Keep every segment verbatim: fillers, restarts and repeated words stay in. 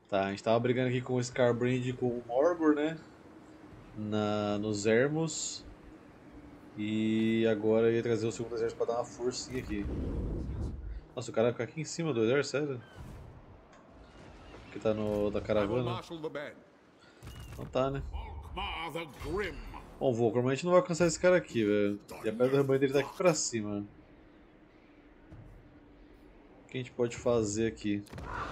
Tá, a gente tava brigando aqui com o Scarbrand e com o Morgor, né? Na, nos Ermos. E agora eu ia trazer o segundo exército pra dar uma forcinha aqui. Nossa, o cara fica aqui em cima do exército, sério? Que tá no da I will caravana? marshal the band. Não tá, né? Volkmar the Grim. Bom, Volcrum, a gente não vai alcançar esse cara aqui, velho. E a pedra do rebanho dele tá aqui pra cima. O que a gente pode fazer aqui?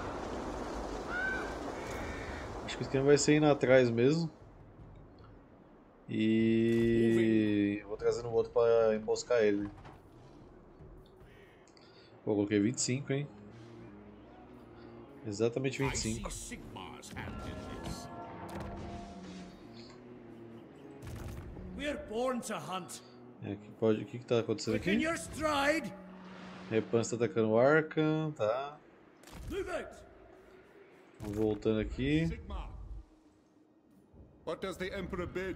Acho que o esquema vai ser indo atrás mesmo. E vou trazendo o outro pra emboscar ele. Pô, coloquei vinte e cinco, hein? Exatamente I see vinte e cinco. Sigmar's hand in this. We're born to hunt. É, que pode... O que que tá acontecendo Quicken aqui? your stride. Repan tá atacando o Arkham, tá. Move out. Vamos voltando aqui. Sigmar. What does the Emperor bid?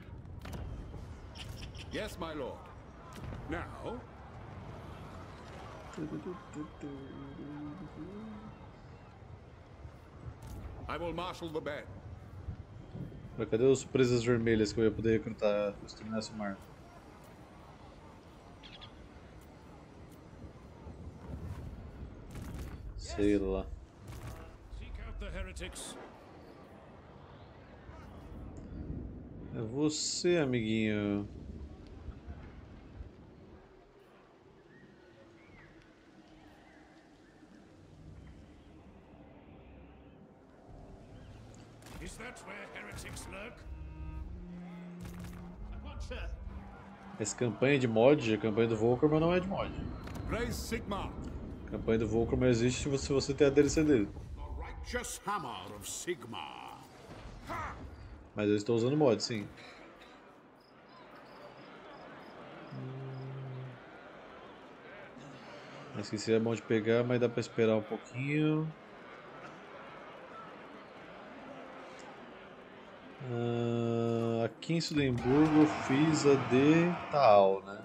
Yes, my lord. Now, I will marshal the band. Mas cadê os presas vermelhas que eu ia poder recrutar se terminasse o mar? Sei lá. Seek out the heretics. É você, amiguinho. Is that where heretics lurk? I'm not sure. Essa campanha de mod, a campanha do Volcrum, mas não é de mod. Praise Sigmar, A campanha do Volcrum existe se você, se você tem a D L C dele. the righteous hammer of Sigmar. Mas eu estou usando mod, sim. Esse aqui é bom de pegar, mas dá pra esperar um pouquinho. Ah, aqui em Sudemburgo eu fiz a de Taal, né?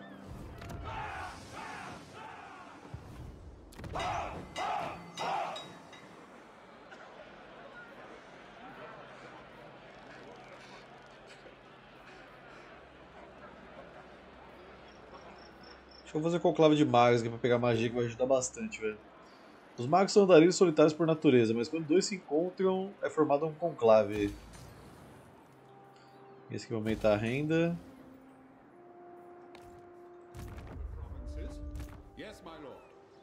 Acho que eu vou fazer conclave de magos aqui pra pegar magia que vai ajudar bastante, velho. Os magos são andarilhos solitários por natureza, mas quando dois se encontram é formado um conclave. Esse aqui vai aumentar a renda. Provinces? Yes, my lord.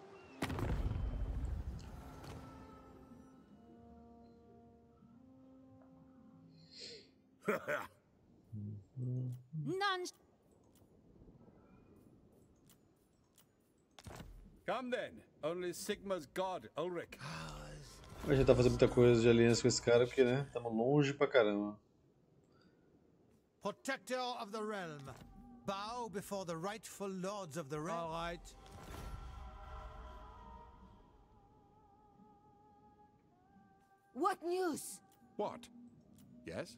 None. Come then. Only Sigmar's god, Ulrich. A gente tá fazendo muita coisa de aliança com esse cara porque, né, estamos longe pra caramba. Protector of the realm, bow before the rightful lords of the realm. All right. What news? What? Yes?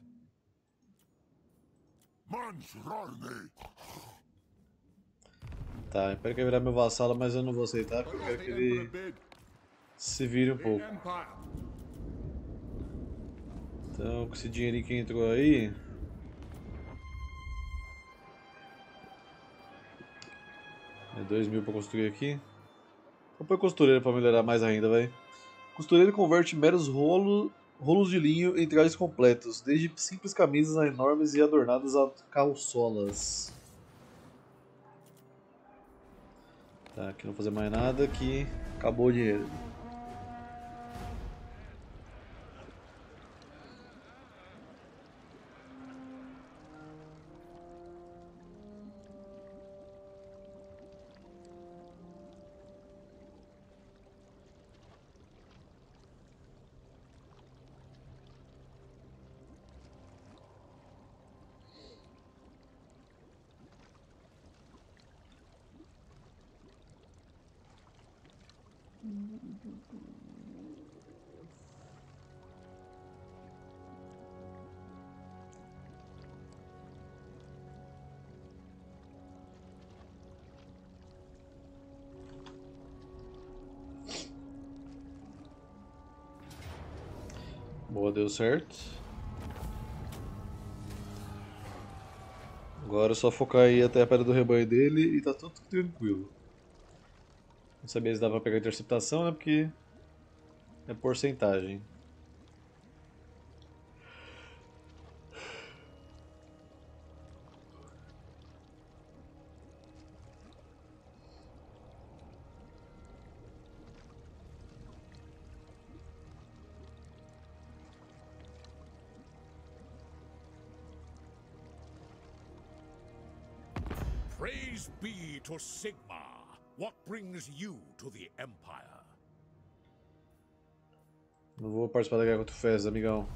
Tá, espero que ele virar meu vassalo, mas eu não vou aceitar porque What eu does quero the que Emperor ele bid? se vire um The pouco. Empire. Então, com esse dinheirinho que entrou aí... É dois mil pra construir aqui. Vou pôr costureiro pra melhorar mais ainda, vai. Costureiro converte meros rolo, rolos de linho em trajes completos, desde simples camisas a enormes e adornadas a calçolas. Tá, aqui não vou fazer mais nada, aqui acabou o dinheiro. Boa, deu certo. Agora é só focar aí até a pedra do rebanho dele e tá tudo tranquilo. Não sabia se dava pra pegar interceptação, né? Porque é porcentagem. Praise be to Sigmar. What brings you to the Empire? Não vou participar da guerra contra o Fez, amigão.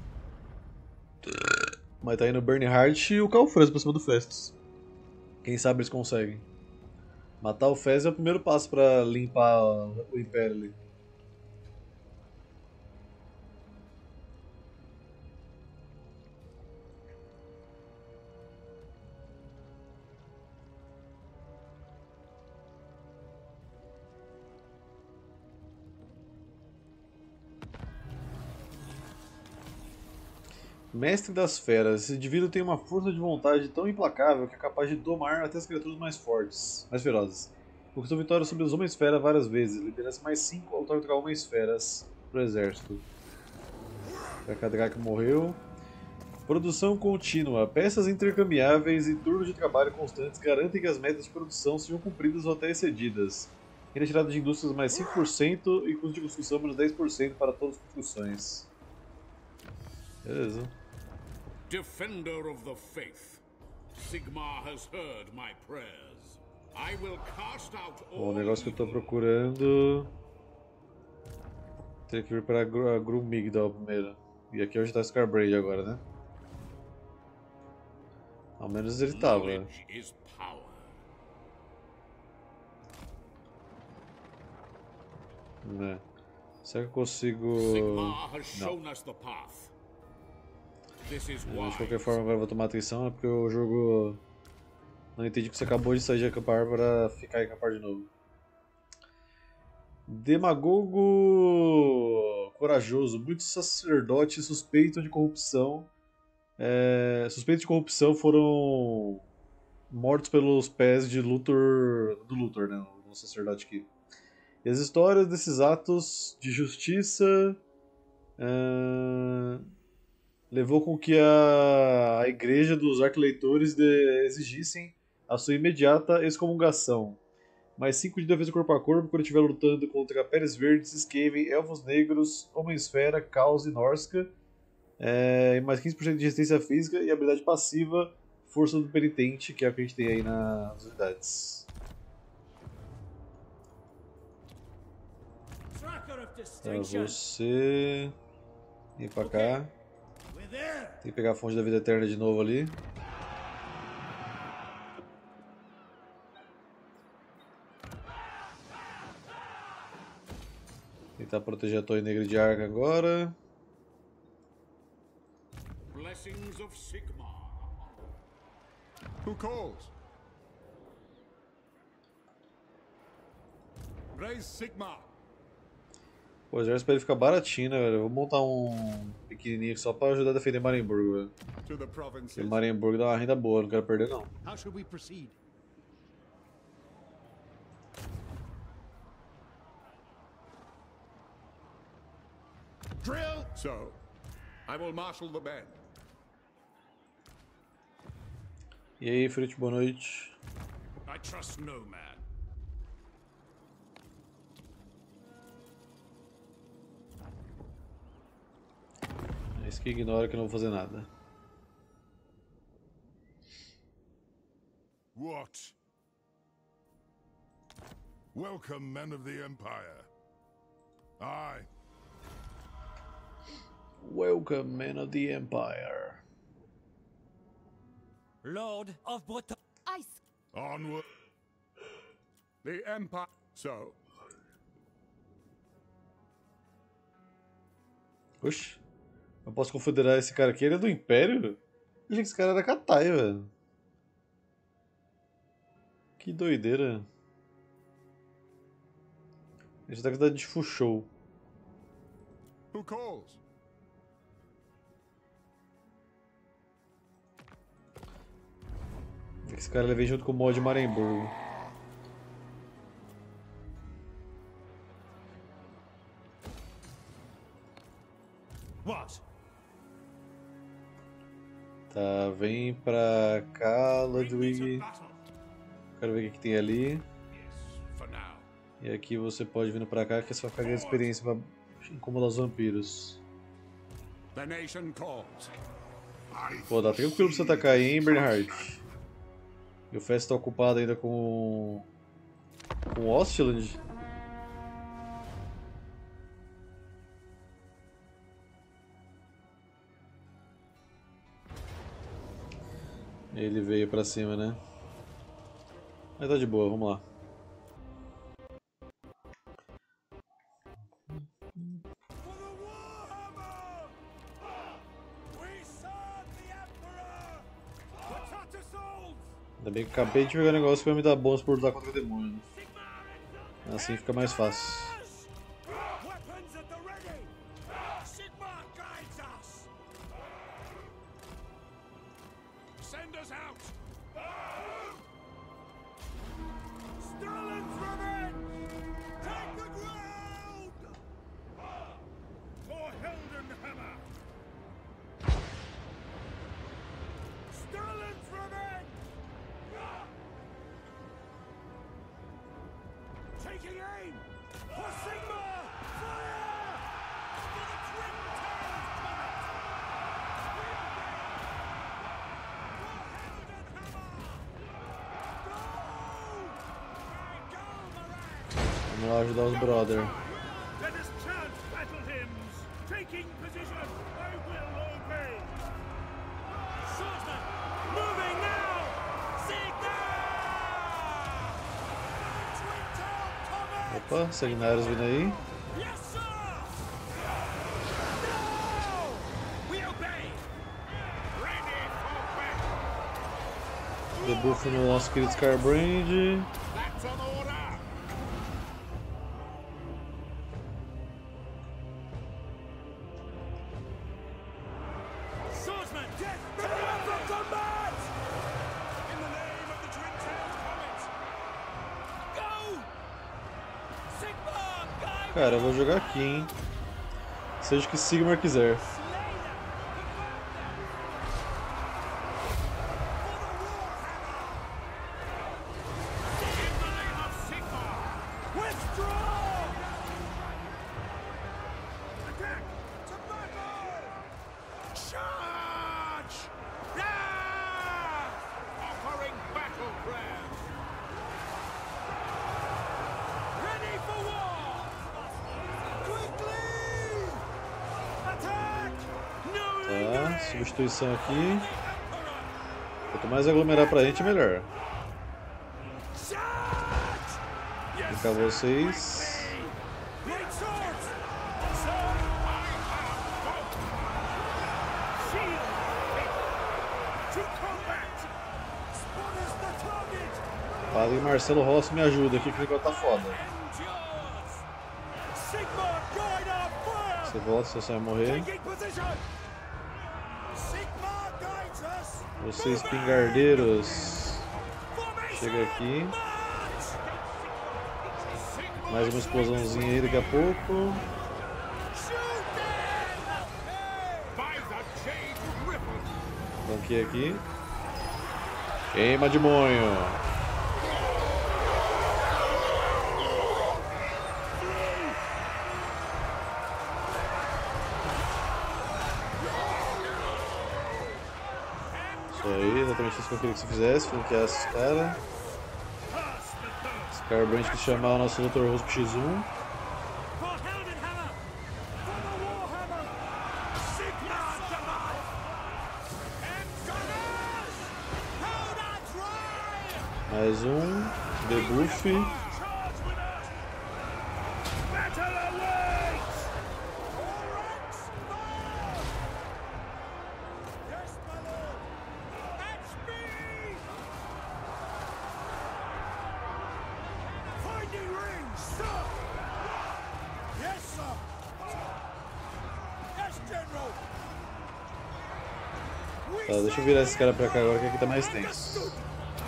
Mas tá indo o Bernhardt e o Calfranz pra cima do Festus. Quem sabe eles conseguem. Matar o Fez é o primeiro passo pra limpar o Império ali. Mestre das Feras. Esse indivíduo tem uma força de vontade tão implacável que é capaz de domar até as criaturas mais fortes, mais ferozes. Conquistou vitória sobre os Homens-Fera várias vezes, liderança mais cinco ao lutar contra Homens-Feras pro exército. A Cadraca morreu. Produção contínua. Peças intercambiáveis e turnos de trabalho constantes garantem que as metas de produção sejam cumpridas ou até excedidas. Retirada de indústrias mais cinco por cento e custo de construção menos dez por cento para todas as construções. Beleza. Defender of the faith, Sigmar has heard my prayers. I will cast out all. Bom, o negócio que eu tô procurando. Tem que vir para a Grumigdal primeiro. E aqui é onde tá Scarbrand agora, né? Ao menos ele tava. Knowledge is power. Né? Será que eu consigo. Sigmar has Não. shown us the path. This is É, mas de wise. qualquer forma, agora eu vou tomar atenção, é porque o jogo. Não entendi que você acabou de sair de acampar para ficar em acampar de novo. Demagogo corajoso. Muitos sacerdotes suspeitam de corrupção. É, suspeitos de corrupção foram mortos pelos pés de Luthor. Do Luthor, né? O sacerdote aqui. E as histórias desses atos de justiça. É, levou com que a, a igreja dos arquileitores de, exigissem a sua imediata excomungação. Mais cinco de defesa corpo a corpo quando estiver lutando contra Pérez Verdes, Skaven, Elfos Negros, Homem-Esfera, Caos e Norska. É, e mais quinze por cento de resistência física e habilidade passiva, Força do Penitente, que é o que a gente tem aí nas unidades. Tracker of Pra distinction. você ir pra cá. We're there. Tem que pegar a fonte da vida eterna de novo ali. Tentar proteger a Torre Negra de Arca agora. Blessings of Sigmar. Who calls? Raise Sigmar. Pô, o exército pra ele ficar baratinho, né, velho? Eu vou montar um pequenininho só pra ajudar a defender Marienburg, velho. To the provinces. Porque Marienburg dá uma renda boa, não quero perder não. How should we proceed? Drill! So, I will marshal the men. E aí, Frit, boa noite. I trust no man. Esse que ignora que eu não vou fazer nada. What? Welcome, men of the Empire. Aye. Welcome, men of the Empire. Lord of Breton. Ice. Onward. The Empire. So, Oxi. Eu posso confederar esse cara aqui? Ele é do Império? Eu achei que esse cara era Katai, velho. Que doideira. Esse daqui tá de Fushou. who calls? Esse cara ele vem junto com o mod de Maremburgo. What? Tá, vem pra cá, Ludwig. Quero ver o que, que tem ali. Yes, for now. E aqui você pode vir pra cá, que é só carregar de experiência pra incomodar os vampiros. The nation calls. Pô, dá tranquilo pra você atacar aí, hein, Bernhard? E o Fest tá ocupado ainda com... com Ostland. Ele veio pra cima, né? Mas tá de boa, vamos lá. Ainda bem que eu acabei de pegar um negócio que vai me dar bônus por lutar contra o demônio. Assim fica mais fácil. Taking aim! For Sigma! Fire! For the Twin Towers Vamos lá ajudar os brother. Let us chant battle hymns! Taking position! I will obey! Swordsman! Moving now! Sigma! Twin Tower Comet! Opa, Sagnários vindo aí. Yes, sir! No! We obey! Ready for battle! Debuff no nosso querido Scarbrand. That's an order! Swordsman! Get ready for combat! In the name of the Twin Towers Comet! Go! Sigma! Guide! Cara, eu vou jogar aqui, hein. Seja o que Sigmar quiser. Slay them! In the name of Sigmar! Withdraw! Attack! To battle! Charge! Ah! Offering battle prayers! Ready for war! Quickly! Attack! No Tá, lingering! substituição aqui. Emperor! Quanto mais aglomerar pra gente, melhor. Charge! Yes, Ficar vocês. Great swords! Sir, I have both! Shield! To combat! Spot us the target! Padre Marcelo Rossi me ajuda aqui, que o negócio tá foda. Endures! Sigma, guide our fire! Você volta, você só vai morrer. Taking position! Sigma guides us! Vocês pingardeiros. Formation! Chega aqui. March! Mais uma explosãozinha aí daqui a pouco. Shoot them! By the Jade Ribbon! Banquei aqui. Queima demônio. Isso aí, exatamente isso que eu queria que você fizesse, flanqueasse esse cara. Scarbrand que chamar o nosso doutor Russo X um. For Heldenhammer! For the Warhammer! Sigma survive! And gunners! Hold our drive! Mais um. Debuff. Charge with us! Battle awaits! All ranks fire! Yes, my lord! At speed! Finding rings, sir! Yes, sir! Yes, General! We Tá, deixa eu virar esse cara pra cá agora que aqui tá mais tenso.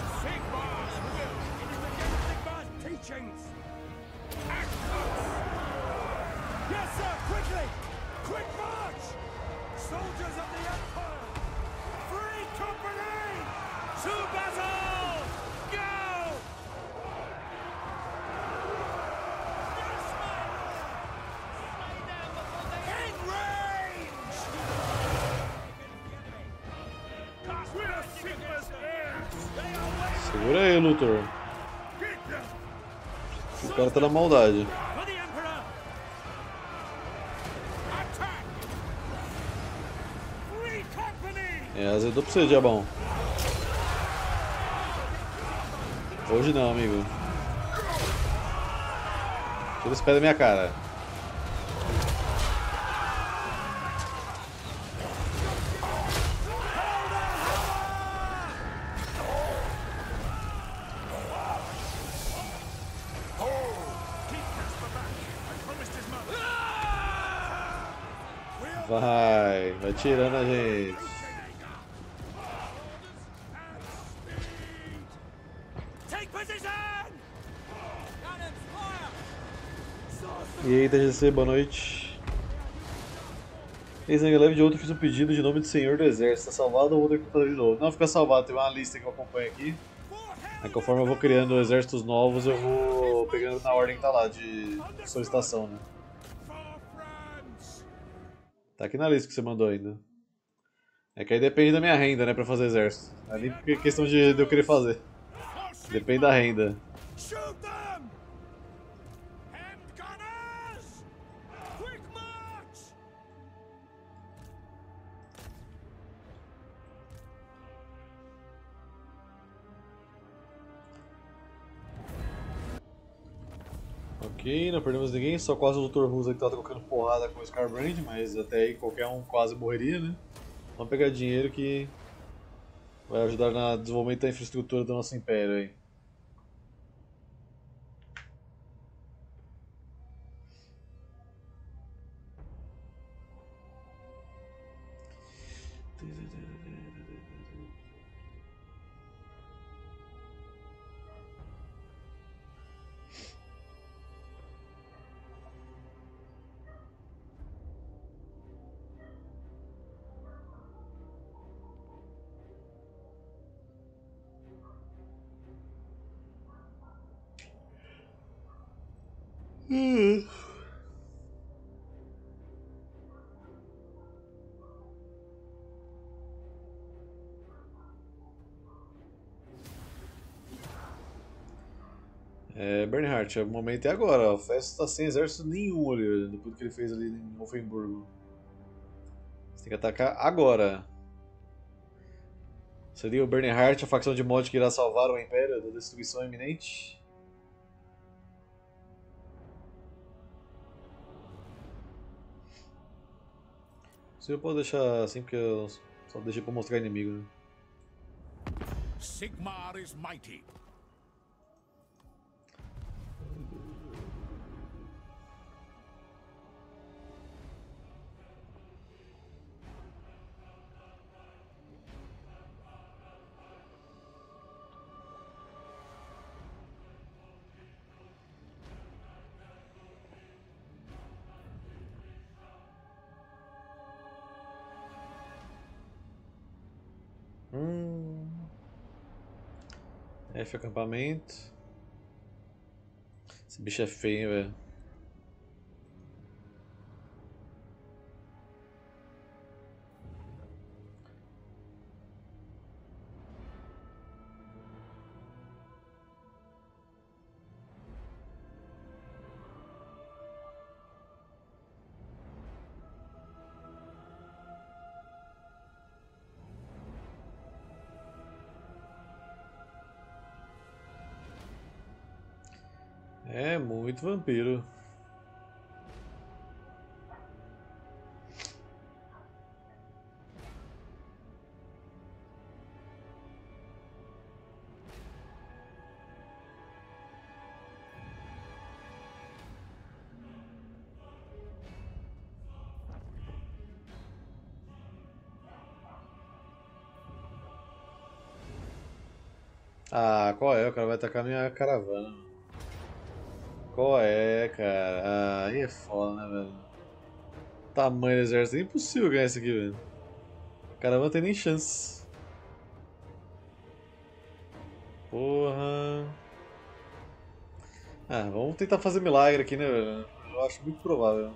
aí, Luthor. O cara tá na maldade. For the Emperor! Attack! Free company! É, azedou pra você, diabão. Hoje não, amigo. Tira esse pé da minha cara. Vai, vai tirando a gente. Take position! E aí, T G C, boa noite. Ex-Nega Leve de outro, fiz um pedido de nome de Senhor do Exército. Tá salvado ou vou ter que fazer de novo? Não, fica salvado, tem uma lista que eu acompanho aqui. Aí conforme eu vou criando exércitos novos, eu vou pegando na ordem que tá lá, de solicitação, né? Tá aqui na lista que você mandou ainda. É que aí depende da minha renda, né, pra fazer exército. Não é nem porque é questão de, de eu querer fazer. Depende da renda. Shoot them! Hand gunners! Quick march! Ok, não perdemos ninguém, só quase o doutor Russo que tá trocando porrada com o Scarbrand, mas até aí qualquer um quase morreria, né? Vamos pegar dinheiro que vai ajudar no desenvolvimento da infraestrutura do nosso império aí. Hum. É, Bernhardt, o momento é agora, ó. O Festo tá sem exército nenhum ali, depois do que ele fez ali em Offenburgo. Você tem que atacar agora. Seria o Bernhardt, a facção de mod que irá salvar o Império da destruição iminente? Se eu posso deixar assim, porque eu só deixei pra mostrar inimigo, né? Sigmar is mighty. Hum. F acampamento. Esse bicho é feio, hein, velho. É muito vampiro. Ah, qual é? O cara vai atacar minha caravana. Qual é, cara? Ah, aí é foda, né, velho? Tamanho do exército. É impossível ganhar isso aqui, velho. A caravana não tem nem chance. Porra. Ah, vamos tentar fazer milagre aqui, né, velho? Eu acho muito provável.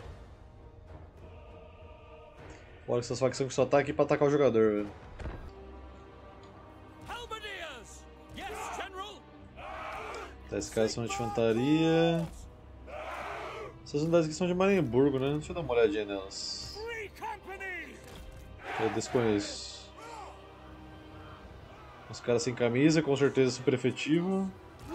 Olha essas facções que só tá aqui pra atacar o jogador, velho. Halberdiers! Yes, General! dez caras são de infantaria. Essas unidades aqui são de Marienburgo, né? Deixa eu dar uma olhadinha nelas. Eu desconheço. Os caras sem camisa, com certeza super efetivo.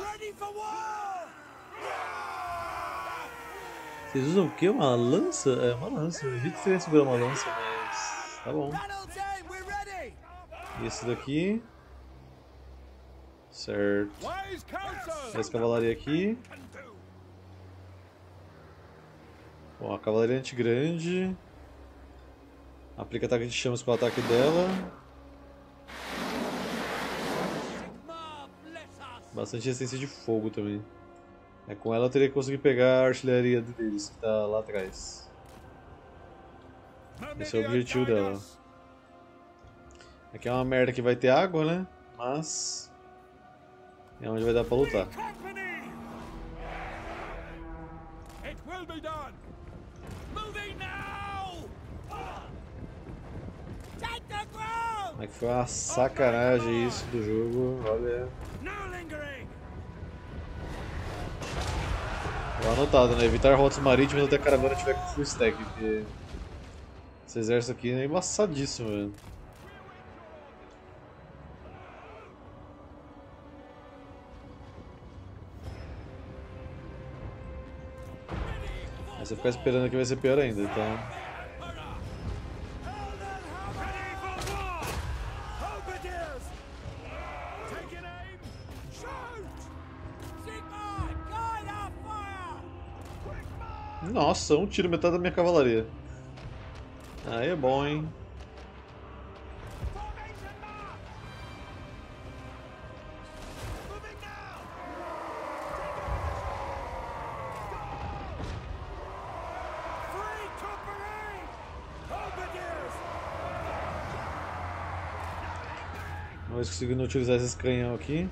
Vocês usam o que? Uma lança? É uma lança. Eu vi que segurar uma lança, mas tá bom. E esse daqui. Certo. Essa cavalaria aqui. Bom, a cavalaria anti-grande. Aplica ataque de chamas com o ataque dela. Bastante resistência de fogo também. É, com ela eu teria que conseguir pegar a artilharia deles, que está lá atrás. Esse é o objetivo dela. Aqui é uma merda que vai ter água, né? Mas é onde vai dar pra lutar. Como é que foi uma sacanagem isso do jogo, olha. Vou anotado, né? Evitar rotas marítimas até a caravana tiver com full stack, porque esse exército aqui é embaçadíssimo, velho. Mas se eu ficar esperando aqui vai ser pior ainda, então. Nossa, um tiro metade da minha cavalaria. Aí é bom, hein? Vamos conseguindo utilizar esses canhão aqui.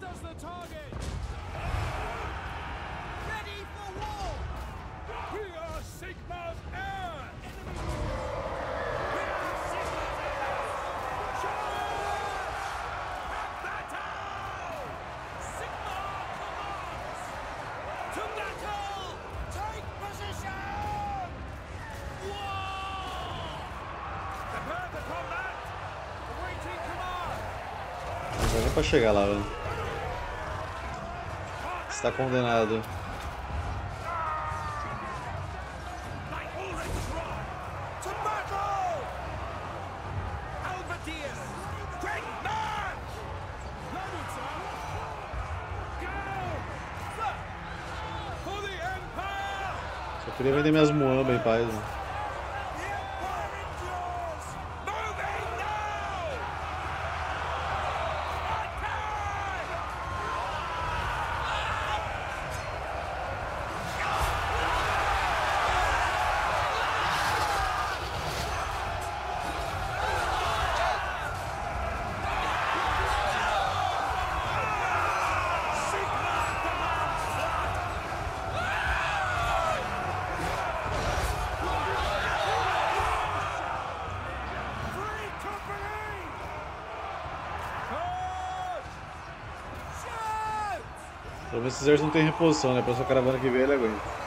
Não dá nem pra chegar lá, velho. Está condenado. Só queria vender minhas muambas em paz, né? Pelo menos esse exército não tem reposição, né? Pra sua caravana que veio ele aguenta.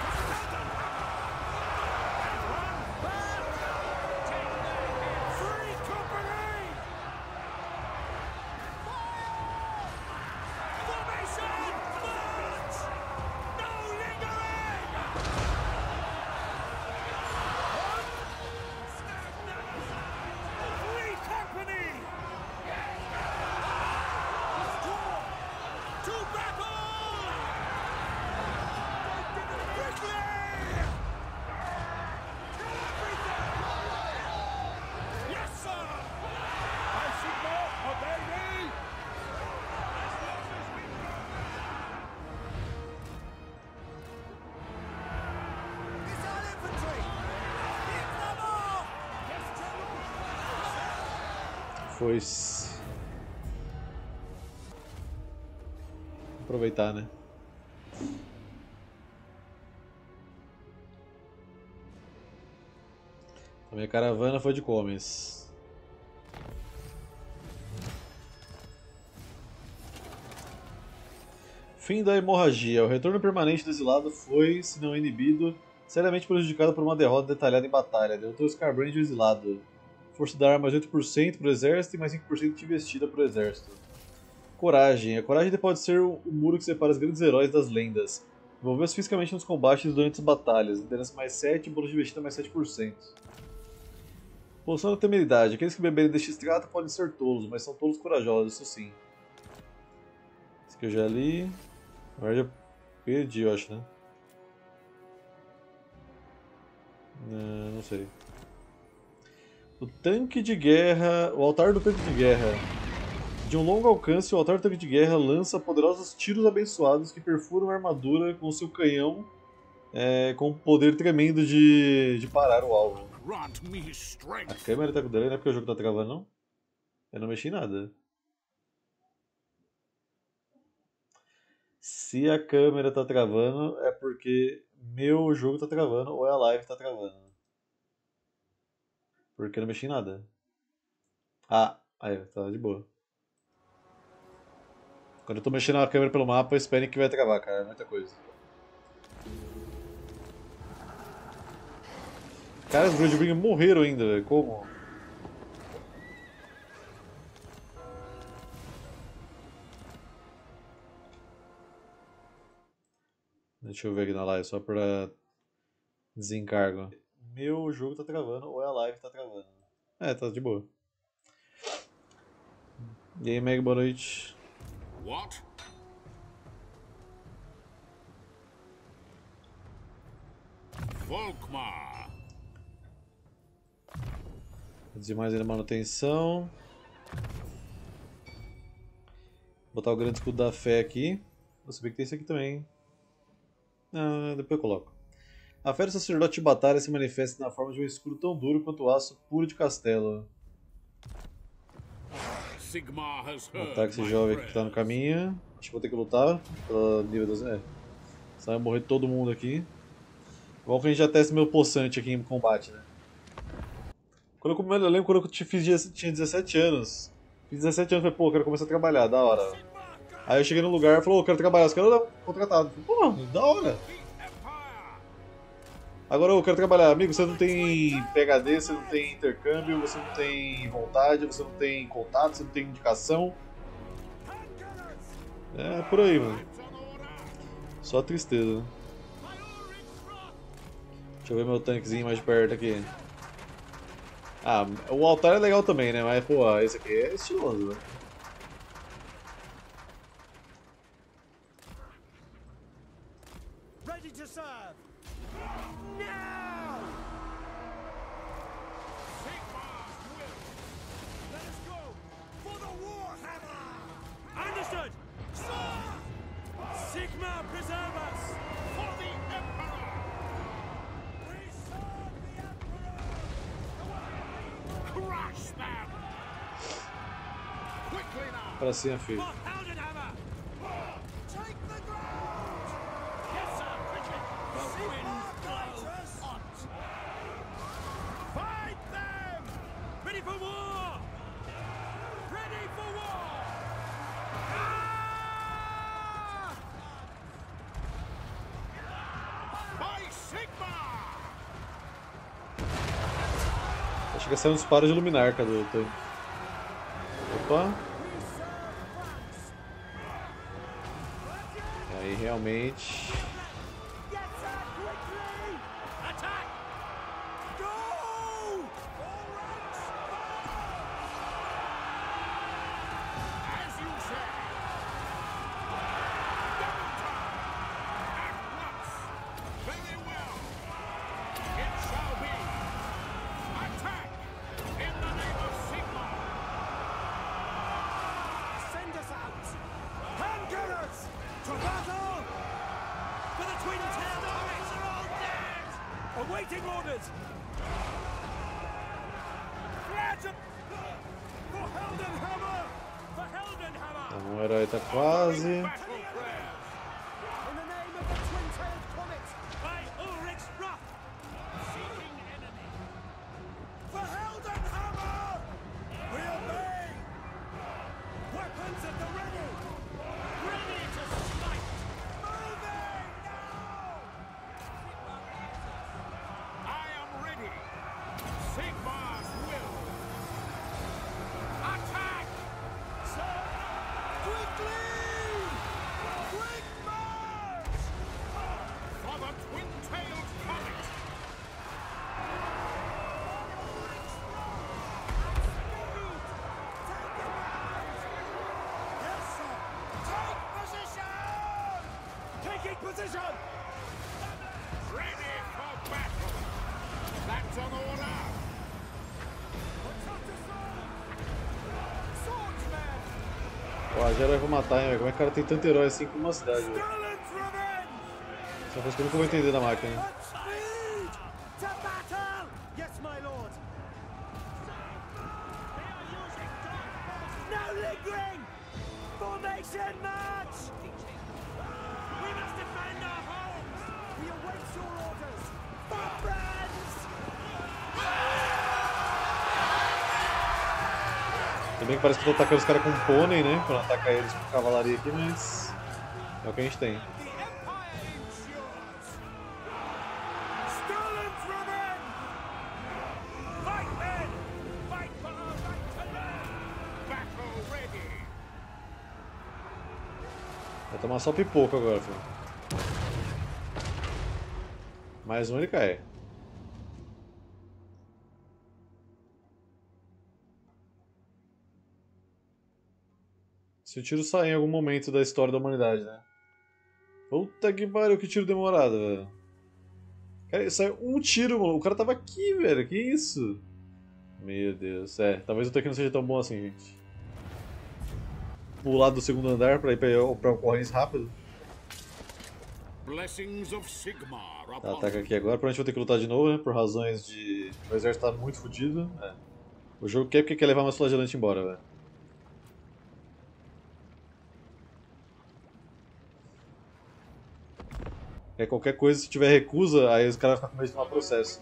Foi-se. Aproveitar, né? A minha caravana foi de Comes. Fim da hemorragia. O retorno permanente do exilado foi, se não inibido, seriamente prejudicado por uma derrota detalhada em batalha. Derrotou Scarbrand e o exilado. Força da arma mais oito por cento para o exército e mais cinco por cento de investida para o exército. Coragem. A coragem pode ser o muro que separa os grandes heróis das lendas. Envolveu-se fisicamente nos combates durante as batalhas. Liderança mais sete, bônus de investida mais sete por cento. Poção da temeridade. Aqueles que beberem deste extrato podem ser tolos, mas são tolos corajosos, isso sim. Esse aqui eu já li. Agora já perdi, eu acho, né? Não, não sei. O tanque de guerra. O altar do tanque de guerra. De um longo alcance, o altar do tanque de guerra lança poderosos tiros abençoados que perfuram a armadura com seu canhão é, com um poder tremendo de, de parar o alvo. A câmera tá com delay, não é porque o jogo tá travando, não? Eu não mexi em nada. Se a câmera tá travando, é porque meu jogo tá travando ou é a live tá travando. Porque eu não mexi em nada. Ah, aí, tá de boa. Quando eu tô mexendo a câmera pelo mapa, esperem que vai travar, cara. É muita coisa. Cara, os Bloodbringer morreram ainda, velho. Como? Deixa eu ver aqui na live, só pra desencargo. Meu jogo tá travando ou é a live tá travando. É, tá de boa. E aí, Meg, boa noite. What? Volkmar. Reduzir mais ainda a manutenção. Botar o grande escudo da fé aqui. Vou saber que tem isso aqui também. Ah, depois eu coloco. A fé do sacerdote de batalha se manifesta na forma de um escudo tão duro quanto o aço puro de castelo. Vou matar esse jovem aqui que tá no caminho. Acho que vou ter que lutar pelo nível das... É. Senão vai morrer todo mundo aqui. Bom que a gente já testa meu poçante aqui em combate, né? Quando eu, eu lembro quando eu fiz, tinha dezessete anos. Fiz dezessete anos e falei, pô, eu quero começar a trabalhar, da hora. Aí eu cheguei no lugar e falou, eu quero trabalhar, os caras não contratado. Pô, da hora. Agora eu quero trabalhar, amigo, você não tem P H D, você não tem intercâmbio, você não tem vontade, você não tem contato, você não tem indicação. É por aí, mano. Só tristeza. Deixa eu ver meu tanquezinho mais de perto aqui. Ah, o altar é legal também, né? Mas, pô, esse aqui é estiloso, velho. Ready to serve. Now! Sigmar's will. Let us go for the Warhammer! Understood! Sir! Sigmar preserve us! For the Emperor! We serve the Emperor! Crush them! Quickly now! Pra cima, filho. For Heldenhammer! Take the ground! Yes, sir, Bridget! The wind blows hot! Fight them! Ready for war! Ready for war! Ah! By Sigmar! Acho que saiu uns paros de luminar, cadê o tanque? Opa! E aí, realmente... Yes, sir, quickly! Attack! Go! All ranks as you say! Double time! At once! Very well! It shall be! Attack! In the name of Sigmar! Send us out! Hand gunners! To battle! For the twin towers are all dead! Awaiting orders! Flash up! For Heldenhammer! For Heldenhammer! Então, o herói tá quase... Battle prayers! In the name of the twin-tailed comet! By Ulrich's wrath! Seeking enemy! For Heldenhammer! We obey! Weapons at the ready! Ready to smite! position! Ready for battle! That's an order! Swordsman! Pô, a Jera vai matar, hein, velho. Como é que o cara tem tanto herói assim com uma cidade, velho? Stallen's revenge! Essa coisa que eu nunca vou entender da máquina. At speed! To battle! Yes, my lord! No lingering! Formation march! We must defend our homes! We await your orders! For friends! Tudo bem que parece que eu tô atacando os caras com pônei, né? Pra não atacar eles com cavalaria aqui, mas é o que a gente tem. The Empire ensures! Stallen's revenge! Fight men! Fight for our right to live! Battle ready! Vai tomar só pipoco agora, filho. Mais um ele cai. Se o tiro sair em algum momento da história da humanidade, né? Puta que pariu, que tiro demorado, velho. Cara, saiu um tiro, mano. O cara tava aqui, velho. Que isso? Meu Deus. É, talvez o tanque não seja tão bom assim, gente. Pular do segundo andar pra ir pra, pra ocorrência rápido. Blessings of Sigmar Tá, upon ataca aqui agora. Provavelmente vou ter que lutar de novo, né? Por razões de... O exército tá muito fodido. É. O jogo quer porque quer levar meus flagelantes embora, velho. É qualquer coisa, se tiver recusa, aí os caras ficam com medo de tomar processo.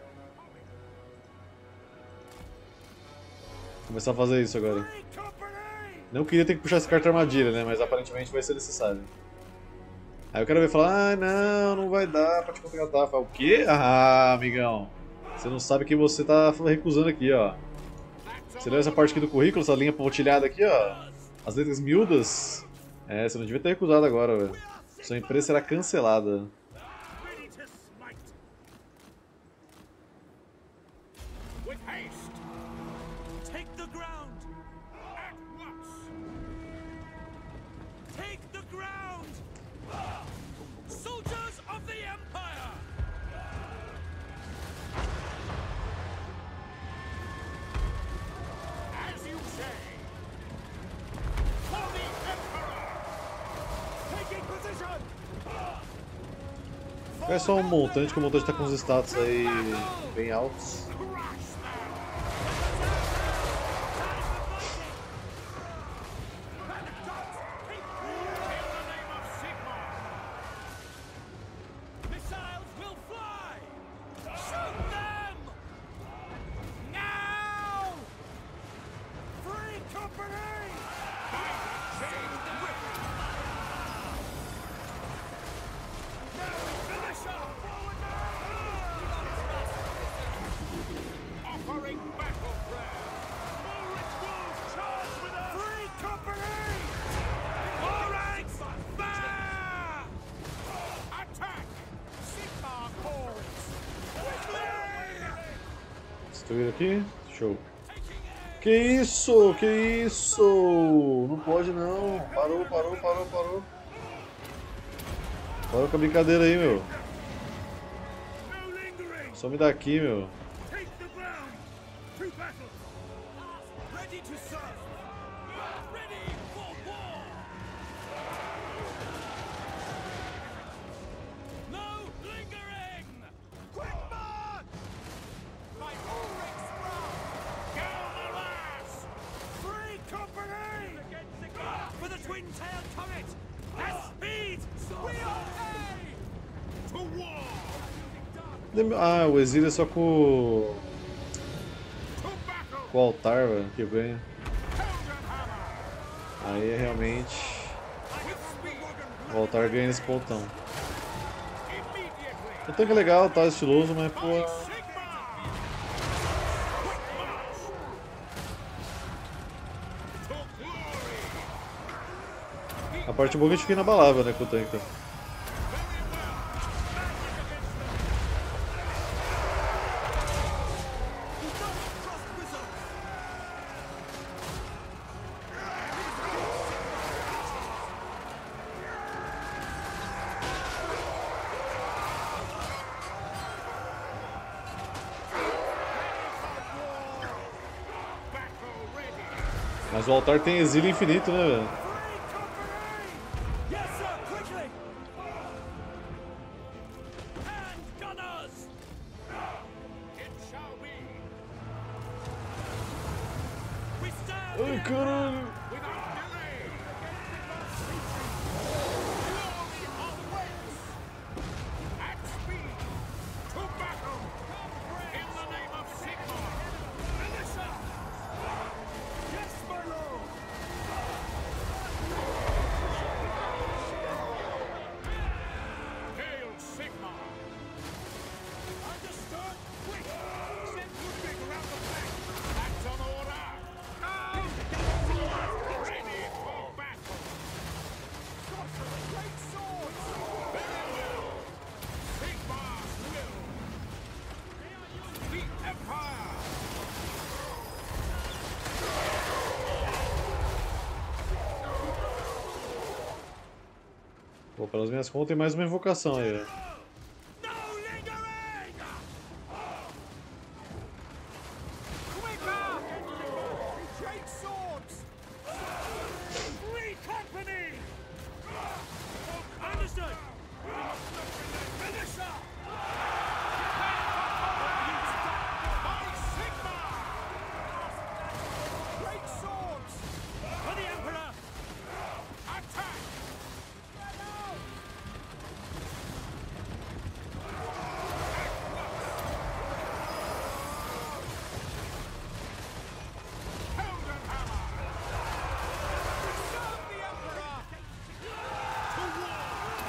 Vou começar a fazer isso agora. Free company! Não queria ter que puxar esse carta armadilha, né? Mas aparentemente vai ser necessário. Aí o cara vai falar, ah, não, não vai dar pra te contratar. Fala, o quê? Ah, amigão. Você não sabe que você tá recusando aqui, ó. Você leu essa parte aqui do currículo, essa linha pontilhada aqui, ó. As letras miúdas. É, você não devia ter recusado agora, velho. Sua empresa será cancelada. Ready to smite! with haste! Take the ground! At once! Take the ground! Soldiers of the Empire! As you say! For the Emperor! Taking position! É só um montante, que o montante tá com os status aí bem altos. Crush them! In the name of Sigmar! Missiles will fly! Shoot them! Now! Free company! Finish up! Forward Offering battle prayer! Ulrich Wolf, charge with us! Free company! All ranks, fire! Attack! Sigmar calls! Quickly! Destruir aqui? Show. Que isso? Que isso? Não pode não. Parou, parou, parou, parou. Parou com a brincadeira aí, meu. No lingering! Some daqui, meu. Take the ground! To battle! Ready to serve! Ready for war! No lingering! Quick march! By Ulrich's wrath! Galmaras! Free company! For the twin-tailed comet! At speed! We are A! To war! Ah, o exílio é só com, To battle! com o altar, velho, que ganha. Heldenhammer! Aí é realmente With speed! o altar ganha nesse pontão. Immediately! O tanque é legal, tá estiloso, mas pô. Sigmar! Quick march! To glory! A parte boa é que a gente fica inabalável, né, com o tanque. Mas o altar tem exílio infinito, né, velho? Yes, sir, quickly! And gunners! It shall be. We stand Ai, caralho! Without delay. Glory always. At speed. To battle. In the name of Sigmar. Melissa. Yes, my lord! Hail Sigmar. Understood? Quick! Send Ludwig around the flank. That's an order. Now. Ready for battle. Great swords! Very well. Sigmar's will. The Empire. Pô, pelas minhas contas tem mais uma invocação aí, velho. No lingering! Quicker! Great swords! Free company! Understood! Melissa! By Sigmar. Great swords! For the Emperor! Attack. Heldenhammer. Serve the Emperor! To war.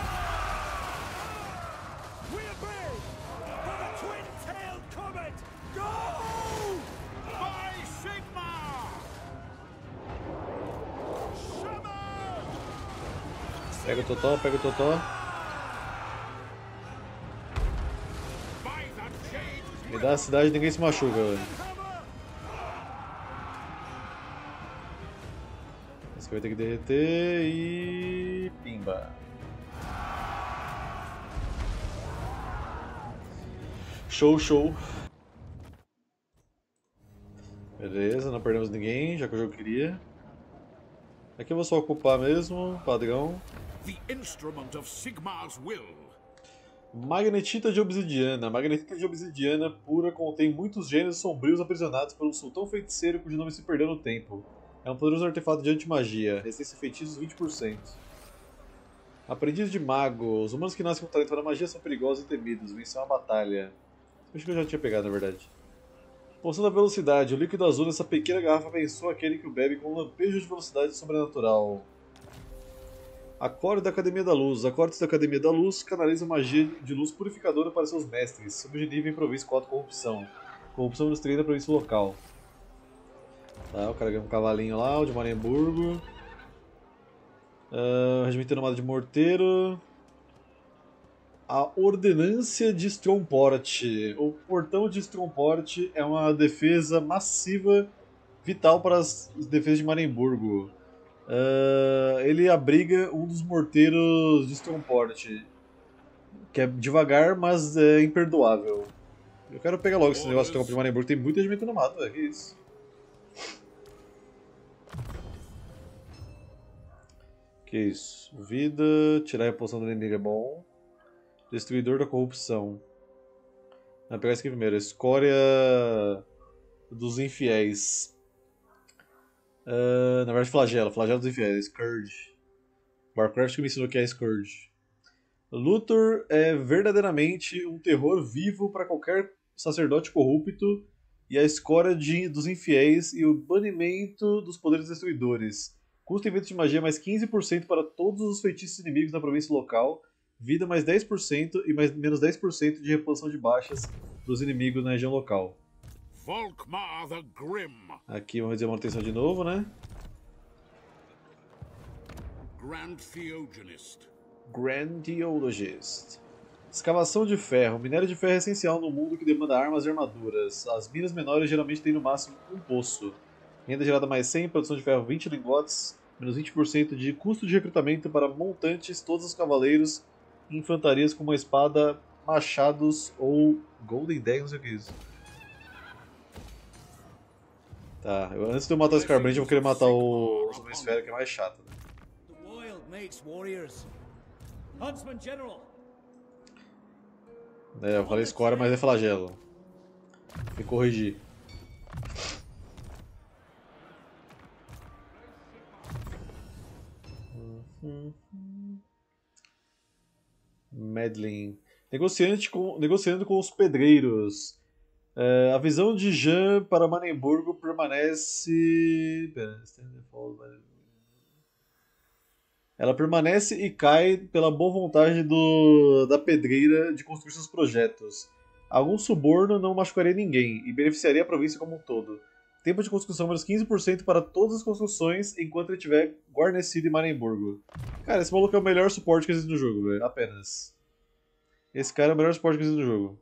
We obey! For the twin-tailed comet! Go! By Sigmar. Shaman! Pega o totó, pega o totó. By the Jade. Me dá a cidade e ninguém se machuca, velho. Hammer! Esse aqui vai ter que derreter e... pimba. Show, show. Beleza, não perdemos ninguém, já que o jogo queria. Aqui eu vou só ocupar mesmo, padrão. The instrument of Sigmar's will. Magnetita de obsidiana. Magnetita de obsidiana pura contém muitos gênios sombrios aprisionados por um sultão feiticeiro cujo nome se perdeu no tempo. É um poderoso artefato de antimagia. Resistência a feitiços vinte por cento. Aprendiz de mago. Os humanos que nascem com talento para magia são perigosos e temidos. Venceu uma batalha. Acho que eu já tinha pegado, na verdade. Poção da velocidade. O líquido azul nessa pequena garrafa abençoa aquele que o bebe com um lampejo de velocidade sobrenatural. Acorde da Academia da Luz. Acordes da Academia da Luz canaliza magia de luz purificadora para seus mestres. Subnível em província quatro corrupção. Corrupção menos três da província local. Tá, o cara ganha um cavalinho lá, o de Marienburgo. Uh, regimento nomada de morteiro. A Ordenância de Stromport. O Portão de Stromport é uma defesa massiva, vital para as defesas de Marienburgo. Uh, ele abriga um dos morteiros de Stromport, que é devagar, mas é imperdoável. Eu quero pegar logo esse negócio de tropa de Marienburgo, tem muito regimento nomado, velho, que isso. Que isso? Vida, tirar a poção do inimigo é bom. Destruidor da corrupção. Vou pegar esse aqui primeiro. Escória dos infiéis. Uh, na verdade, flagelo. Flagelo dos infiéis. Scourge. Warcraft que me ensinou que é Scourge. Luthor é verdadeiramente um terror vivo para qualquer sacerdote corrupto. E a escória de, dos infiéis e o banimento dos poderes destruidores. Custo em eventos de magia mais quinze por cento para todos os feitiços inimigos da província local. Vida mais dez por cento e mais, menos dez por cento de reposição de baixas dos inimigos na região local. Volkmar the Grim. Aqui vamos fazer manutenção de novo, né? Grand Theogenist. Grandiologist. Escavação de ferro. Minério de ferro é essencial no mundo que demanda armas e armaduras. As minas menores geralmente têm no máximo um poço. Renda gerada mais cem, produção de ferro vinte lingotes, menos vinte por cento de custo de recrutamento para montantes, todos os cavaleiros e infantarias com uma espada, machados ou Golden Daggers, não sei o que é isso. Tá, eu, antes de eu matar o Scarbrand, eu vou querer matar o, o Hemisfério, que é mais chato. Né? The wild makes warriors. Huntsman General. É, eu falei Score, mas é Flagelo. Tem que corrigir. Medlin. Negociante com, negociando com os pedreiros. É, a visão de Jean para Manenburgo permanece. Pera, ela permanece e cai pela boa vontade do, da pedreira de construir seus projetos. Algum suborno não machucaria ninguém e beneficiaria a província como um todo. Tempo de construção menos quinze por cento para todas as construções enquanto ele estiver guarnecido em Manenburgo. Cara, esse maluco é o melhor suporte que existe no jogo, velho. Apenas. Esse cara é o melhor suporte que existe no jogo.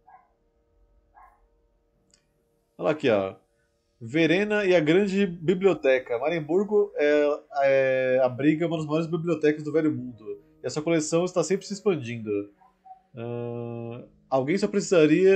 Olha lá aqui, ó. Verena e a Grande Biblioteca. Manenburgo é, é, abriga uma das maiores bibliotecas do Velho Mundo. E essa coleção está sempre se expandindo. Uh, alguém só precisaria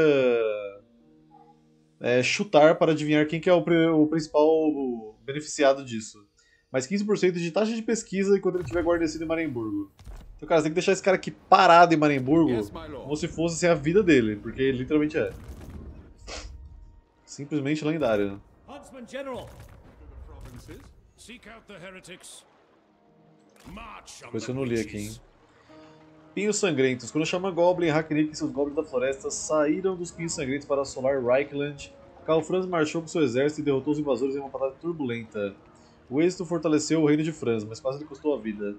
é, chutar para adivinhar quem que é o, o principal beneficiado disso. Mais quinze por cento de taxa de pesquisa enquanto ele estiver guarnecido em Manenburgo. Então, cara, você tem que deixar esse cara aqui parado em Manenburgo yes, como se fosse assim, a vida dele, porque ele literalmente é. Simplesmente lendário. Huntsman General. Coisa que eu não li aqui, hein. Pinhos Sangrentos. Quando chama Goblin, Hacknick e seus Goblins da Floresta saíram dos Pinhos Sangrentos para assolar Reichland, Karl Franz marchou com seu exército e derrotou os invasores em uma batalha turbulenta. O êxito fortaleceu o reino de Franz, mas quase lhe custou a vida.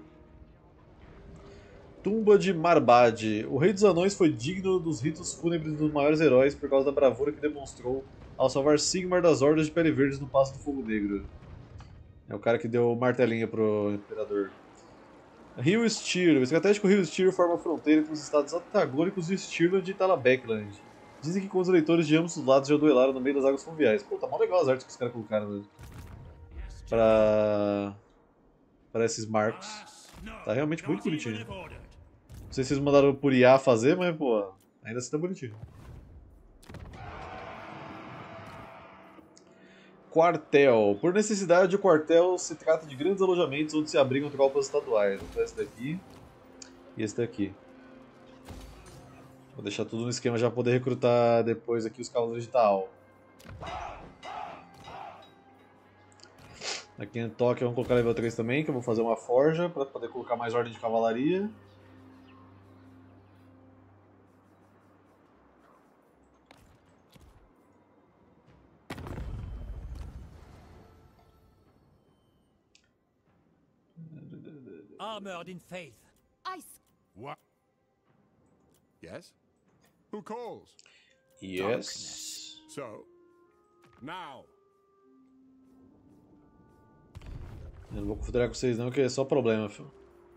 Tumba de Marbad. O rei dos anões foi digno dos ritos fúnebres dos maiores heróis por causa da bravura que demonstrou ao salvar Sigmar das hordas de pele verdes no Passo do Fogo Negro. É o cara que deu martelinha pro imperador. Rio Styr. O estratégico Rio Styr forma a fronteira entre os estados antagônicos de Stirland e Talabecland. Dizem que com os eleitores de ambos os lados já duelaram no meio das águas fluviais. Pô, tá mó legal as artes que os caras colocaram, velho. Pra... pra esses marcos. Tá realmente muito bonitinho. Não sei se vocês mandaram por I A fazer, mas, pô, ainda assim tá bonitinho. Quartel. Por necessidade, o quartel se trata de grandes alojamentos onde se abrigam tropas estaduais. Então esse daqui e esse daqui. Vou deixar tudo no esquema já pra poder recrutar depois aqui os cavaleiros de Taal. Aqui em Tóquio vamos colocar level três também, que eu vou fazer uma forja para poder colocar mais ordem de cavalaria. Armored in faith. Ice. What? Yes? Who calls? Yes. So, now. Eu não vou confederar com vocês não, que é só problema, filho.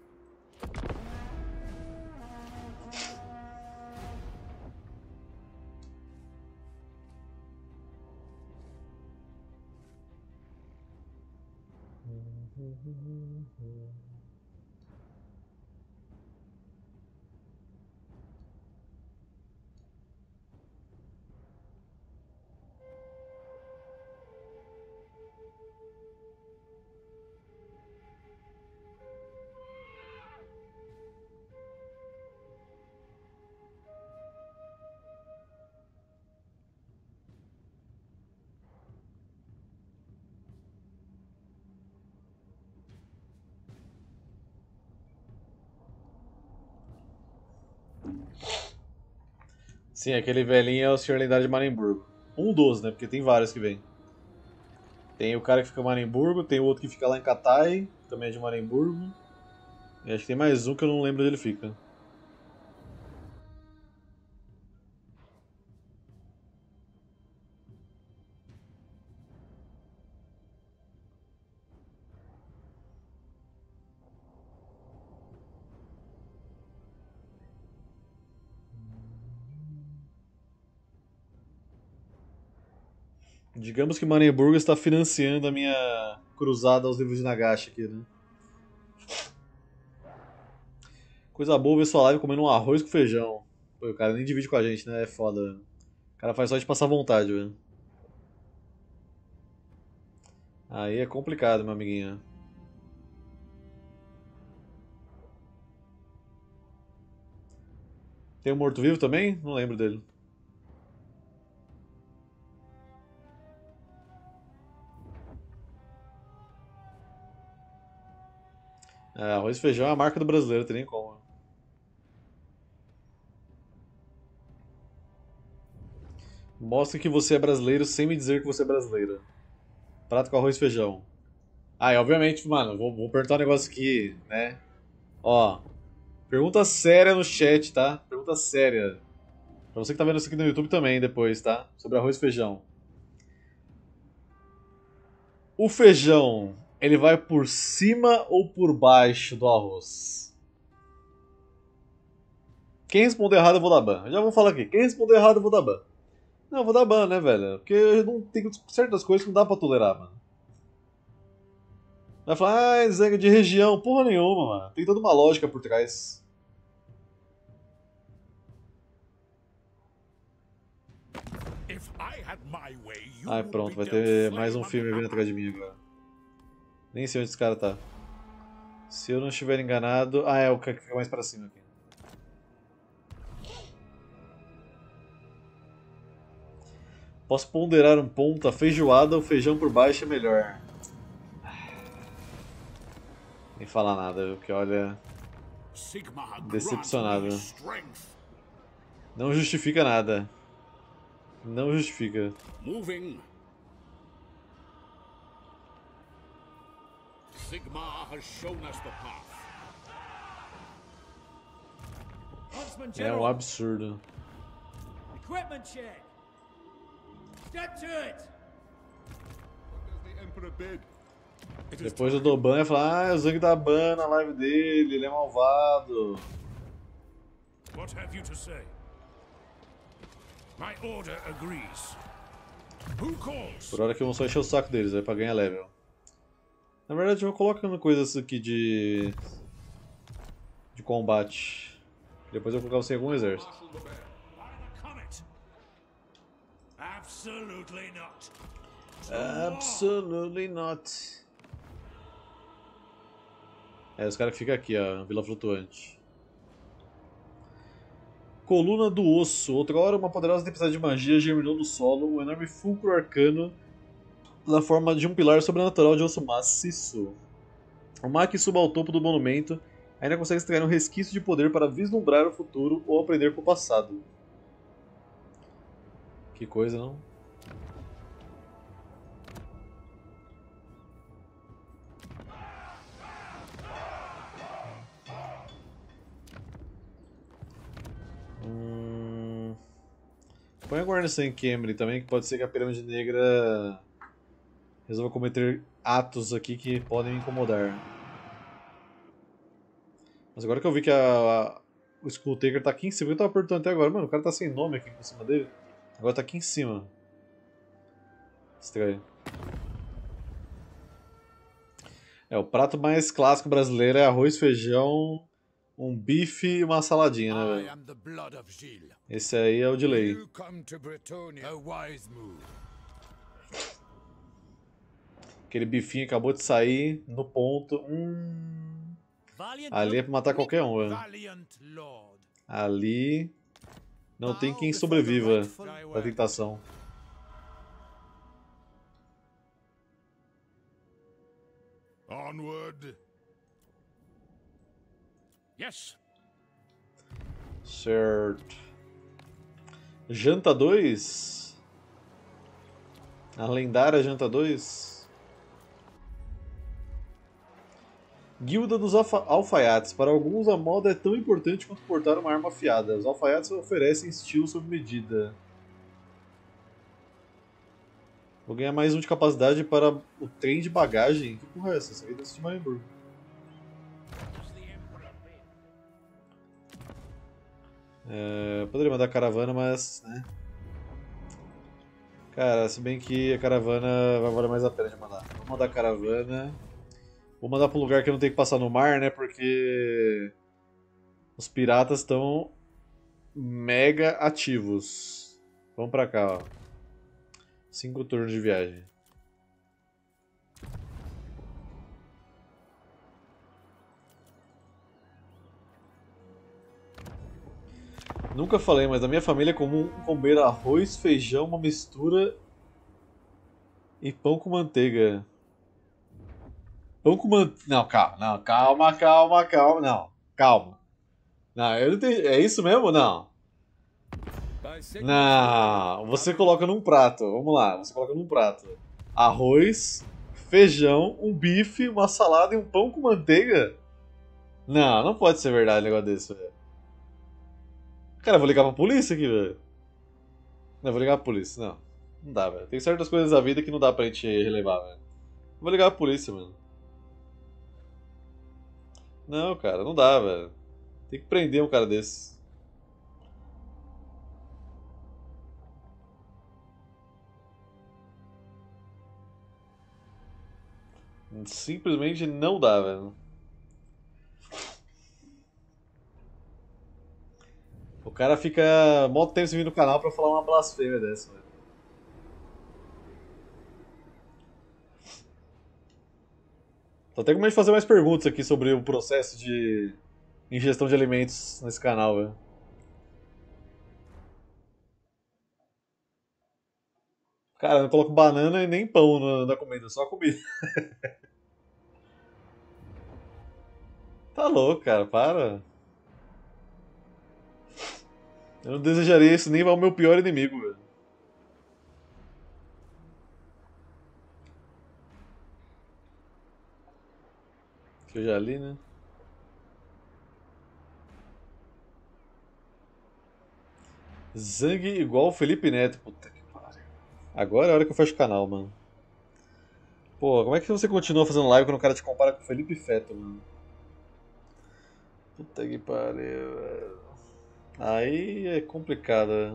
Sim, aquele velhinho é o senhor lendário de Manenburgo. Um dos, né? Porque tem vários que vem. Tem o cara que fica em Manenburgo, tem o outro que fica lá em Katai, que também é de Manenburgo. E acho que tem mais um que eu não lembro onde ele fica. Digamos que Manenburgo está financiando a minha cruzada aos livros de Nagashi aqui, né? Coisa boa ver sua live comendo um arroz com feijão. Pô, o cara nem divide com a gente, né? É foda, velho. O cara faz só de passar vontade, velho. Aí é complicado, meu amiguinho. Tem um morto-vivo também? Não lembro dele. É, arroz e feijão é a marca do brasileiro, tem nem como. Mostre que você é brasileiro sem me dizer que você é brasileiro. Prato com arroz e feijão. Ah, e obviamente, mano, vou, vou perguntar um negócio aqui, né? Ó, pergunta séria no chat, tá? Pergunta séria. Pra você que tá vendo isso aqui no YouTube também depois, tá? Sobre arroz e feijão. O feijão, ele vai por cima ou por baixo do arroz? Quem responder errado eu vou dar ban. Eu já vou falar aqui. Quem responder errado eu vou dar ban. Não, eu vou dar ban, né, velho? Porque não tem certas coisas que não dá pra tolerar, mano. Vai falar, ah, Zé de região. Porra nenhuma, mano. Tem toda uma lógica por trás. Ai, pronto, vai ter mais um filme vindo atrás de mim agora. Nem sei onde esse cara tá. Se eu não estiver enganado... Ah, é o que fica mais pra cima aqui. Posso ponderar um ponto, a feijoada ou feijão por baixo é melhor. Nem falar nada, viu? Porque olha... Decepcionado. Não justifica nada. Não justifica. Moving. Sigmar has shown us the path. É um absurdo. Equipment check. Get to it. What does the Emperor bid? Depois o Doban ia falar, ah, o Zang dá ban na live dele, ele é malvado. What have you to say? My order agrees. Who calls? Por hora que eu vou só encher o saco deles, é pra ganhar level. Na verdade eu vou colocando coisas aqui de... de combate. Depois eu vou colocar você em algum exército. Absolutely not. Absolutely not. É, os caras que ficam aqui, ó, Vila Flutuante. Coluna do Osso. Outrora, uma poderosa tempestade de magia germinou no solo um enorme fulcro arcano na forma de um pilar sobrenatural de osso maciço. O mag que suba ao topo do monumento ainda consegue extrair um resquício de poder para vislumbrar o futuro ou aprender com o passado. Que coisa, não? Hum... Põe a guarnição em Khemri também, que pode ser que a Pirâmide Negra resolva cometer atos aqui que podem me incomodar. Mas agora que eu vi que a, a, o Skulltaker tá aqui em cima, eu tava perguntando até agora, mano, o cara tá sem nome aqui por cima dele. Agora tá aqui em cima. Estranho. É, o prato mais clássico brasileiro é arroz, feijão, um bife e uma saladinha, né, velho? Esse aí é o de lei. Aquele bifinho acabou de sair no ponto. Hum... Ali é pra matar qualquer um, velho. Ali não tem quem sobreviva da tentação. Onward. Yes. Certo. Janta dois? A lendária Janta dois? Guilda dos alfa Alfaiates. Para alguns, a moda é tão importante quanto portar uma arma afiada. Os alfaiates oferecem estilo sob medida. Vou ganhar mais um de capacidade para o trem de bagagem. Que porra é essa? Essa aí deve ser de Marienburg. É, poderia mandar caravana, mas... né? Cara, se bem que a caravana vai valer mais a pena de mandar. Vou mandar caravana... Vou mandar para um lugar que eu não tenho que passar no mar, né? Porque os piratas estão mega ativos. Vamos pra cá, ó. Cinco turnos de viagem. Nunca falei, mas na minha família é comum comer arroz, feijão, uma mistura e pão com manteiga. Pão com manteiga. Não, calma, não, calma, calma, calma, não, calma. Não, eu não entendi. É isso mesmo? Não. Não, você coloca num prato. Vamos lá, você coloca num prato arroz, feijão, um bife, uma salada e um pão com manteiga? Não, não pode ser verdade um negócio desse, velho. Cara, eu vou ligar pra polícia aqui, velho. Não, eu vou ligar pra polícia, não. Não dá, velho. Tem certas coisas da vida que não dá pra gente relevar, velho. Vou ligar pra polícia, mano. Não, cara, não dá, velho. Tem que prender um cara desse. Simplesmente não dá, velho. O cara fica mó tempo sem vir no canal pra falar uma blasfêmia dessa, velho. Tô até com medo de fazer mais perguntas aqui sobre o processo de ingestão de alimentos nesse canal, velho. Cara, eu não coloco banana e nem pão na, na comida, só comida. Tá louco, cara, para. Eu não desejaria isso nem ao meu pior inimigo, velho. Que eu já li, né? Zang igual o Felipe Neto. Puta que pariu. Agora é a hora que eu fecho o canal, mano. Pô, como é que você continua fazendo live quando o cara te compara com o Felipe Feto, mano? Puta que pariu, velho. Aí é complicado, né?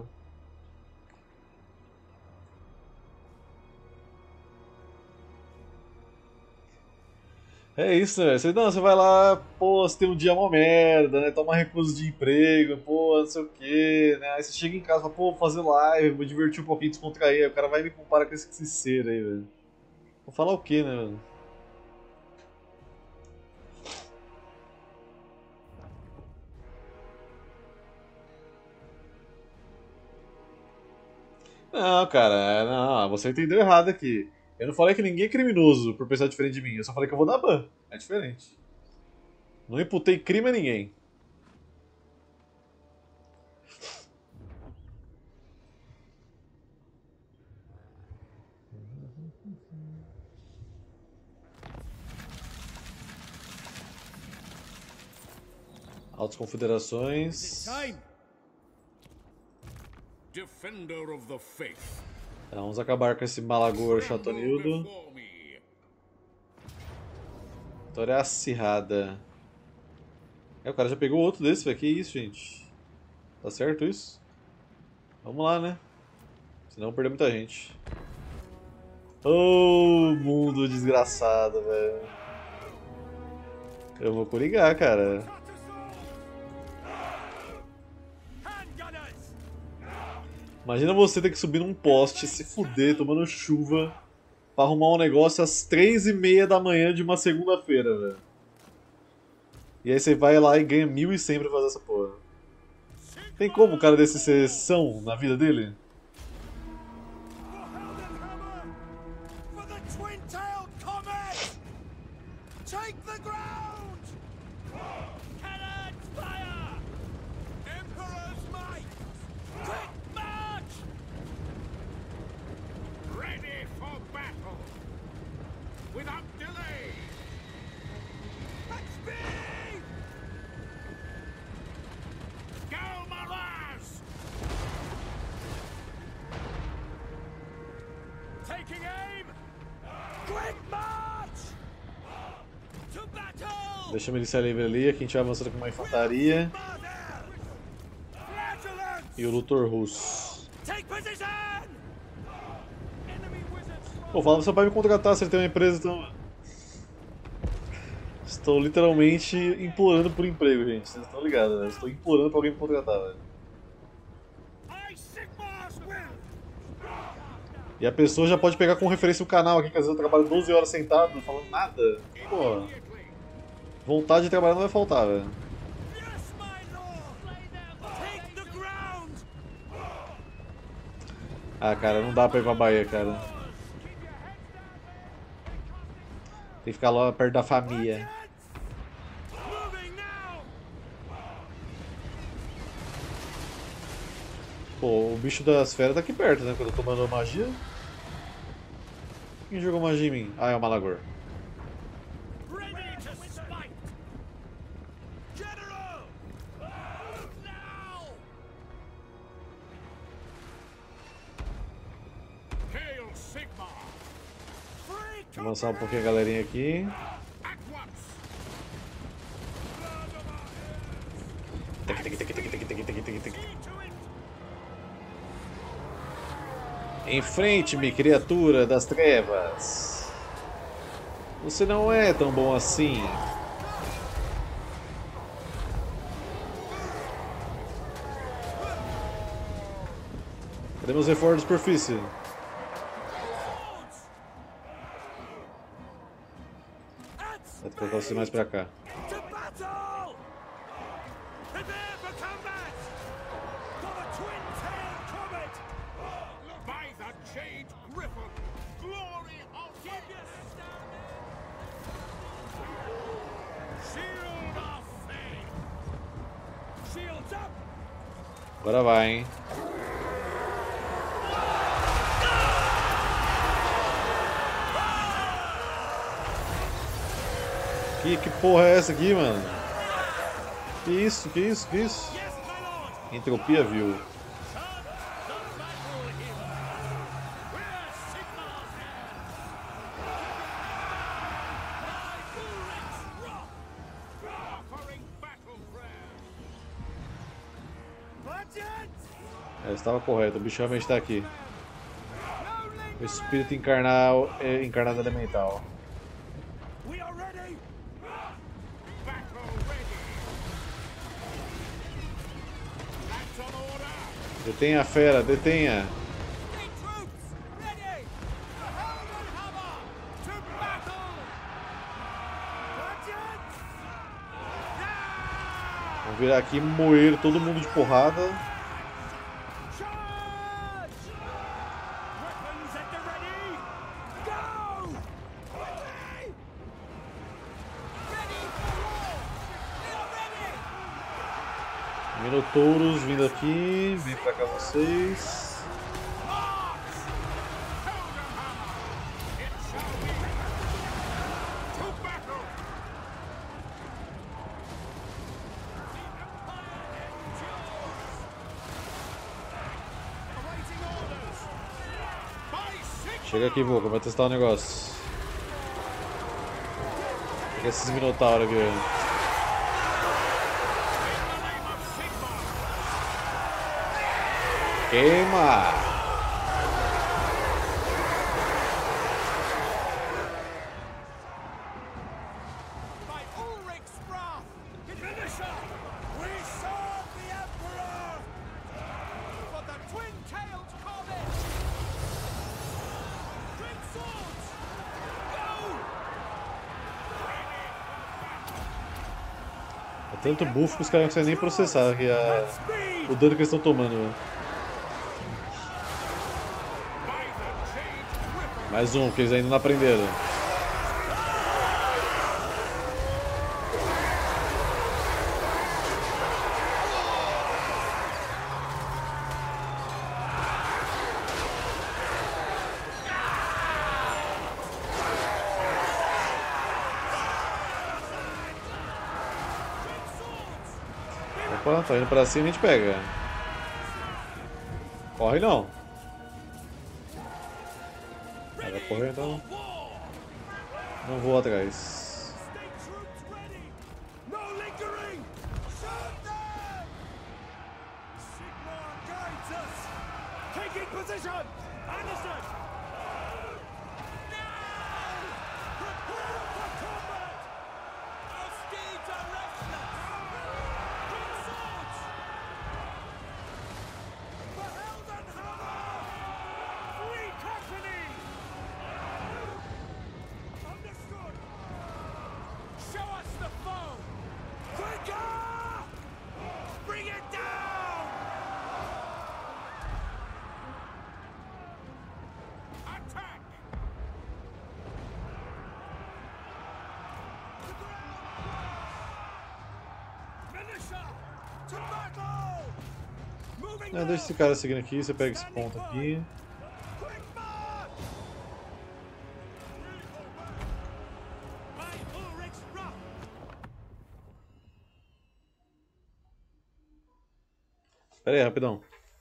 É isso, né? Você, não, você vai lá, pô, você tem um dia mó merda, né? Toma recuso de emprego, pô, não sei o quê, né? Aí você chega em casa e fala, pô, vou fazer live, vou divertir um pouquinho, descontrair. Aí o cara vai e me compara com esse ser aí, velho. Vou falar o quê, né, velho? Não, cara, não, você entendeu errado aqui. Eu não falei que ninguém é criminoso por pensar diferente de mim, eu só falei que eu vou dar ban. É diferente. Não imputei crime a ninguém. Altas confederações. Defender of the faith. Tá, vamos acabar com esse malagor chatonildo. Vitória acirrada. É, o cara já pegou outro desse, velho. Que isso, gente? Tá certo isso? Vamos lá, né? Senão perder muita gente. Oh, mundo desgraçado, velho. Eu vou coligar, cara. Imagina você ter que subir num poste, se fuder, tomando chuva, pra arrumar um negócio às três e meia da manhã de uma segunda-feira, velho. E aí você vai lá e ganha mil e cem pra fazer essa porra. Tem como o cara desse ser exceção na vida dele? Deixa a milícia livre ali, aqui a gente vai avançando com uma infantaria. E o Luthor russo. Pô, fala pro seu pai me contratar se ele tem uma empresa, então... Estou literalmente implorando por emprego, gente. Vocês estão ligados, né? Estou implorando pra alguém me contratar, velho. E a pessoa já pode pegar como referência o canal aqui, que às vezes eu trabalho doze horas sentado, não falando nada. Pô, vontade de trabalhar não vai faltar, velho. Ah, cara, não dá pra ir pra Bahia, cara. Tem que ficar lá perto da família. Pô, o bicho das feras tá aqui perto, né? Quando eu tô tomando magia. Quem jogou magia em mim? Ah, é o Malagor. Vou avançar um pouquinho a galerinha aqui. Enfrente-me, criatura das trevas. Você não é tão bom assim. Cadê meus reforços de superfície? Vou colocar você mais pra cá. Agora vai, hein? Que, que porra é essa aqui, mano? Que isso, que isso, que isso? Entropia, viu? Eu estava correto, o bicho realmente está aqui. O espírito encarnado, encarnado elemental. Detenha a fera, detenha! Vamos virar aqui e moer todo mundo de porrada. Minotouros vindo aqui, vem pra cá vocês. Chega aqui, Vulcan, vai testar o negócio. Pega esses minotauros aqui. Queima! É tanto buff que os caras não conseguem nem processar aqui a... o dano que eles estão tomando. Mais um, que eles ainda não aprenderam. Opa, tá indo pra cima e a gente pega. Corre não. Vai correr então. Não vou atrás. To battle! Moving É, deixa esse cara seguindo aqui, você pega esse ponto aqui. Quick march! By Ulrich's wrath! Pera aí, rapidão.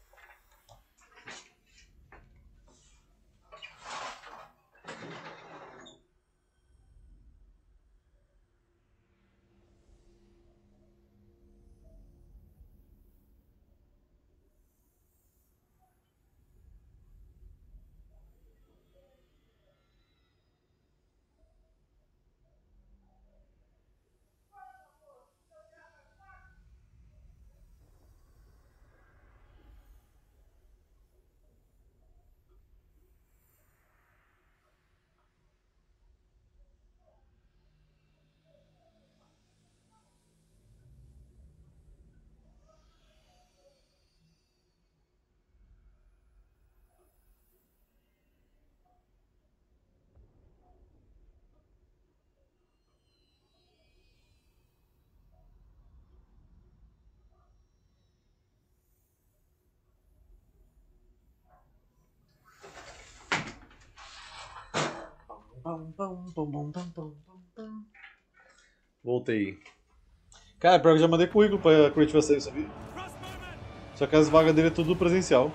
Voltei. Cara, pior que eu já mandei currículo pra Creative Assembly, sabia? Só que as vagas dele é tudo presencial.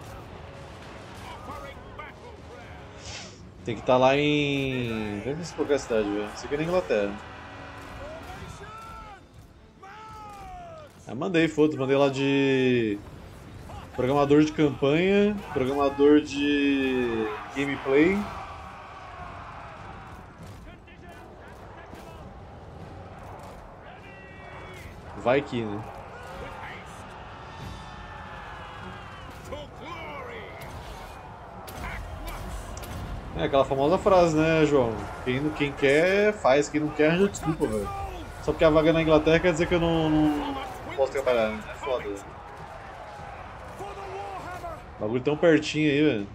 Tem que estar lá em... Não sei se qualquer cidade, velho. Isso aqui é na Inglaterra. Ah, mandei, foda-se. Mandei lá de... Programador de campanha, programador de gameplay. Vai que, né? É aquela famosa frase, né, João? Quem, quem quer, faz. Quem não quer, arranja desculpa, velho. Só porque a vaga é na Inglaterra quer dizer que eu não, não, não posso trabalhar, né? É foda, velho. O bagulho tão pertinho aí, velho.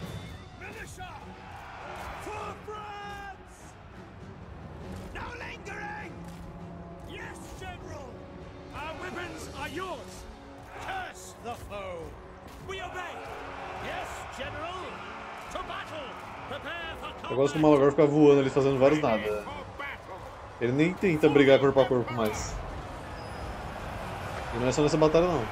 Eu gosto que o Malagor fica voando ali fazendo vários nada. Ele nem tenta brigar corpo a corpo mais. E não é só nessa batalha não.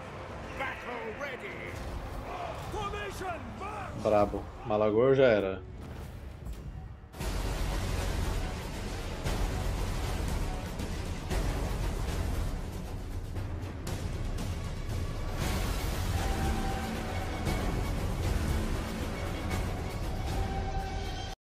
Brabo. Malagor já era.